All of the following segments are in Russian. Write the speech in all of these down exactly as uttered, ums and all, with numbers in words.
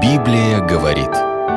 Библия говорит.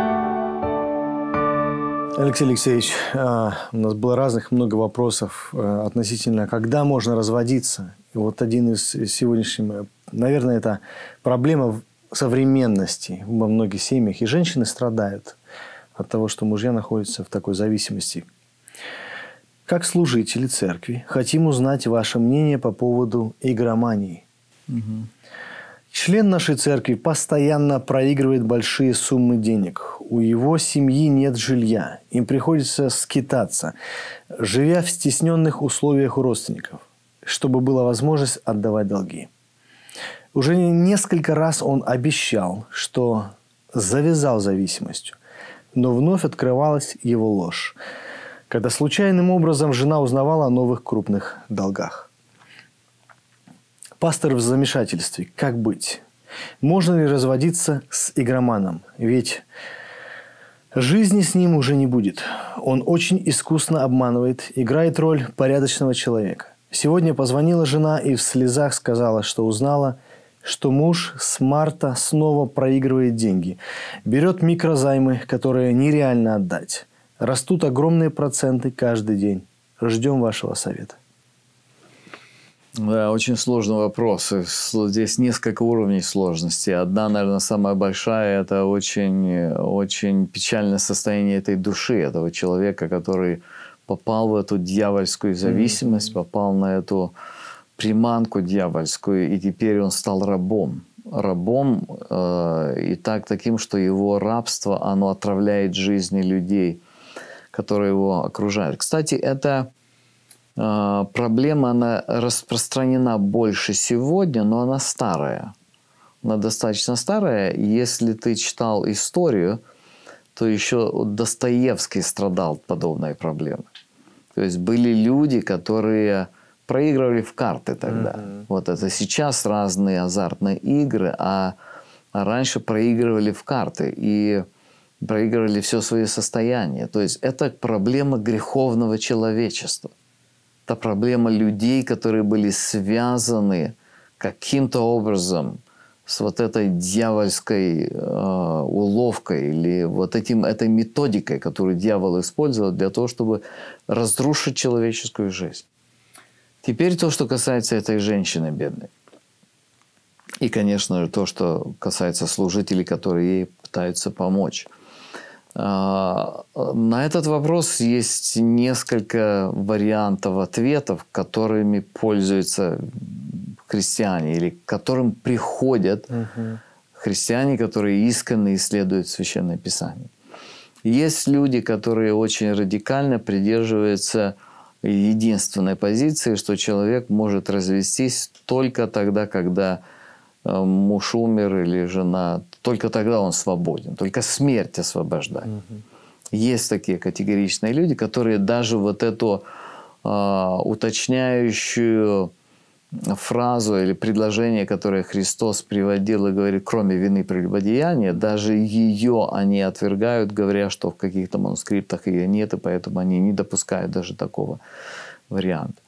Алексей Алексеевич, у нас было разных много вопросов относительно, когда можно разводиться. И вот один из сегодняшних, наверное, это проблема современности во многих семьях. И женщины страдают от того, что мужья находятся в такой зависимости. Как служители церкви, хотим узнать ваше мнение по поводу игромании. Угу. Член нашей церкви постоянно проигрывает большие суммы денег. У его семьи нет жилья. Им приходится скитаться, живя в стесненных условиях у родственников, чтобы была возможность отдавать долги. Уже несколько раз он обещал, что завязал зависимостью, но вновь открывалась его ложь, когда случайным образом жена узнавала о новых крупных долгах. Пастор в замешательстве. Как быть? Можно ли разводиться с игроманом? Ведь жизни с ним уже не будет. Он очень искусно обманывает, играет роль порядочного человека. Сегодня позвонила жена и в слезах сказала, что узнала, что муж с марта снова проигрывает деньги. Берет микрозаймы, которые нереально отдать. Растут огромные проценты каждый день. Ждем вашего совета. Да, очень сложный вопрос. Здесь несколько уровней сложности. Одна, наверное, самая большая – это очень, очень печальное состояние этой души, этого человека, который попал в эту дьявольскую зависимость, mm-hmm. попал на эту приманку дьявольскую, и теперь он стал рабом. Рабом э, и так таким, что его рабство, оно отравляет жизни людей, которые его окружают. Кстати, это... Проблема, она распространена больше сегодня, но она старая. Она достаточно старая. Если ты читал историю, то еще Достоевский страдал от подобной проблемы. То есть были люди, которые проигрывали в карты тогда. Mm-hmm. Вот это сейчас разные азартные игры, а, а раньше проигрывали в карты и проигрывали все свои состояния. То есть это проблема греховного человечества. Это проблема людей, которые были связаны каким-то образом с вот этой дьявольской э, уловкой или вот этим, этой методикой, которую дьявол использовал для того, чтобы разрушить человеческую жизнь. Теперь то, что касается этой женщины бедной. И, конечно же, то, что касается служителей, которые ей пытаются помочь. На этот вопрос есть несколько вариантов ответов, которыми пользуются христиане или к которым приходят угу. христиане, которые искренне исследуют Священное Писание. Есть люди, которые очень радикально придерживаются единственной позиции, что человек может развестись только тогда, когда муж умер или жена, только тогда он свободен, только смерть освобождает. Угу. Есть такие категоричные люди, которые даже вот эту э, уточняющую фразу или предложение, которое Христос приводил и говорит, кроме вины прелюбодеяния, даже ее они отвергают, говоря, что в каких-то манускриптах ее нет, и поэтому они не допускают даже такого варианта.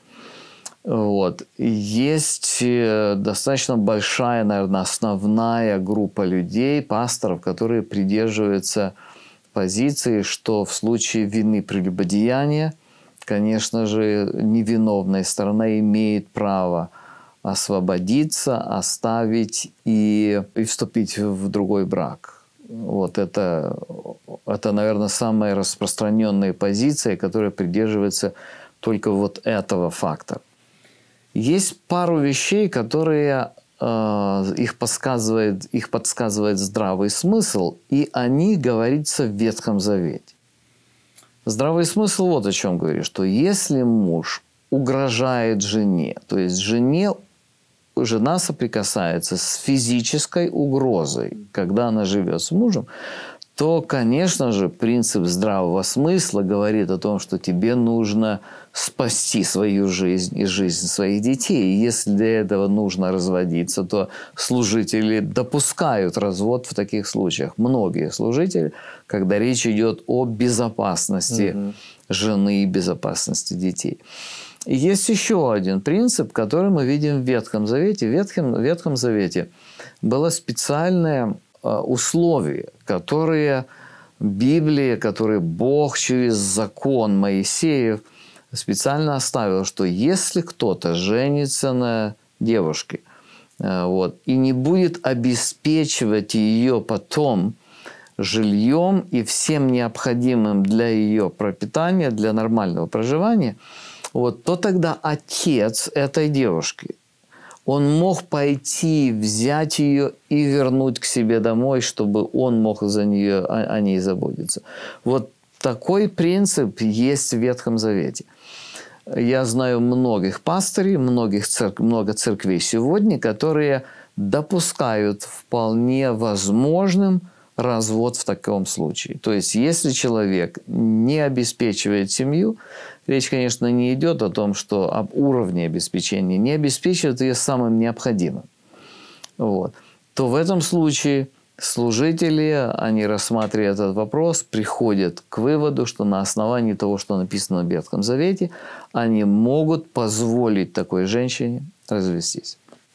Вот. Есть достаточно большая, наверное, основная группа людей, пасторов, которые придерживаются позиции, что в случае вины прелюбодеяния, конечно же, невиновная сторона имеет право освободиться, оставить и, и вступить в другой брак. Вот это, это, наверное, самая распространенная позиция, которая придерживается только вот этого фактора. Есть пару вещей, которые э, их, подсказывает, их подсказывает здравый смысл, и о них говорится в Ветхом Завете. Здравый смысл вот о чем говорит, что если муж угрожает жене, то есть жене, жена соприкасается с физической угрозой, когда она живет с мужем, то, конечно же, принцип здравого смысла говорит о том, что тебе нужно спасти свою жизнь и жизнь своих детей. И если для этого нужно разводиться, то служители допускают развод в таких случаях. Многие служители, когда речь идет о безопасности mm-hmm. жены и безопасности детей. И есть еще один принцип, который мы видим в Ветхом Завете. В Ветхом, в Ветхом Завете была специальная условия, которые Библия, которые Бог через закон Моисеев специально оставил, что если кто-то женится на девушке, вот, и не будет обеспечивать ее потом жильем и всем необходимым для ее пропитания, для нормального проживания, вот, то тогда отец этой девушки, он мог пойти, взять ее и вернуть к себе домой, чтобы он мог за нее, о, о ней заботиться. Вот такой принцип есть в Ветхом Завете. Я знаю многих пастырей, многих церк... много церквей сегодня, которые допускают вполне возможным развод в таком случае. То есть, если человек не обеспечивает семью, речь, конечно, не идет о том, что об уровне обеспечения, не обеспечивает ее самым необходимым, вот, то в этом случае служители, они, рассматривая этот вопрос, приходят к выводу, что на основании того, что написано в Ветхом Завете, они могут позволить такой женщине развестись.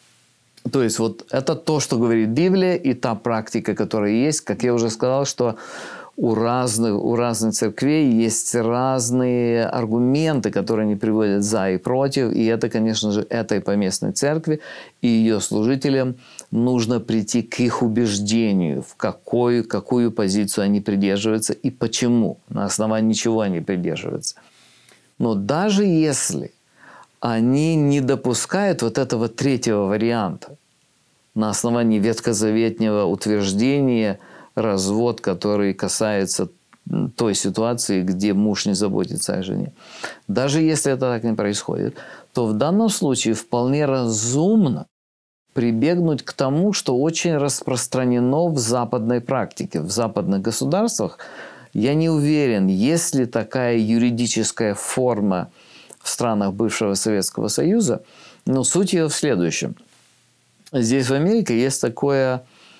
То есть, вот это то, что говорит Библия, и та практика, которая есть. Как я уже сказал, что у разных, у разных церквей есть разные аргументы, которые они приводят за и против. И это, конечно же, этой поместной церкви и ее служителям нужно прийти к их убеждению, в какую, какую позицию они придерживаются и почему, на основании чего они придерживаются. Но даже если они не допускают вот этого третьего варианта на основании ветхозаветного утверждения развод, который касается той ситуации, где муж не заботится о жене. Даже если это так не происходит, то в данном случае вполне разумно прибегнуть к тому, что очень распространено в западной практике, в западных государствах. Я не уверен, есть ли такая юридическая форма в странах бывшего Советского Союза, но суть ее в следующем. Здесь в Америке есть такое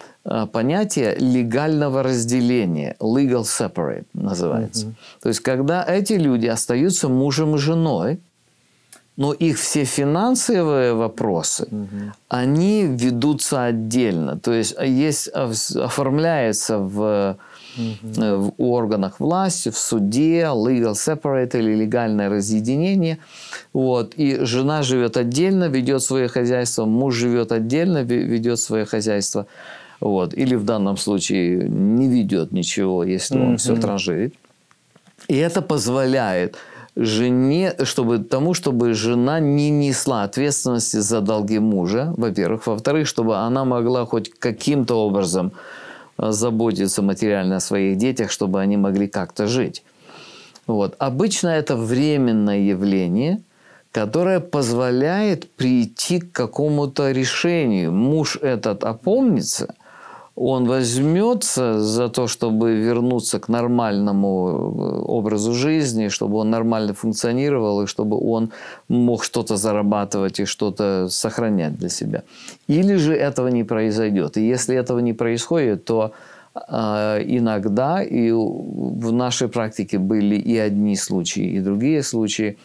понятие легального разделения, legal separate называется. Mm-hmm. То есть, когда эти люди остаются мужем и женой, но их все финансовые вопросы, mm-hmm. они ведутся отдельно. То есть, есть, оформляется в, mm-hmm. в органах власти, в суде, legal separate или легальное разъединение. Вот. И жена живет отдельно, ведет свое хозяйство, муж живет отдельно, ведет свое хозяйство. Вот. Или в данном случае не ведет ничего, если он mm-hmm. все транжирит. И это позволяет жене, чтобы, тому, чтобы жена не несла ответственности за долги мужа, во-первых. Во-вторых, чтобы она могла хоть каким-то образом заботиться материально о своих детях, чтобы они могли как-то жить. Вот. Обычно это временное явление, которое позволяет прийти к какому-то решению. Муж этот опомнится, он возьмется за то, чтобы вернуться к нормальному образу жизни, чтобы он нормально функционировал, и чтобы он мог что-то зарабатывать и что-то сохранять для себя. Или же этого не произойдет. И если этого не происходит, то э, иногда, и в нашей практике были и одни случаи, и другие случаи,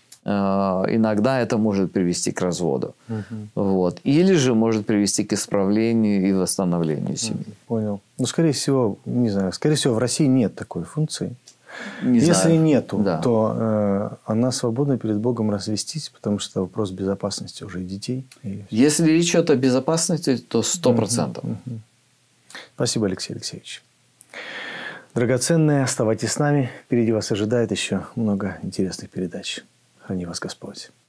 иногда это может привести к разводу. Uh-huh. Вот. Или же может привести к исправлению и восстановлению семьи. Uh-huh. Понял. Ну, скорее всего, не знаю, скорее всего, в России нет такой функции. Не Если знаю. нету, да. то э, она свободна перед Богом развестись, потому что это вопрос безопасности уже и детей. И... Если речь идет о безопасности, то сто процентов. Uh-huh. Uh-huh. Спасибо, Алексей Алексеевич. Драгоценные, оставайтесь с нами. Впереди вас ожидает еще много интересных передач. Храни вас Господь.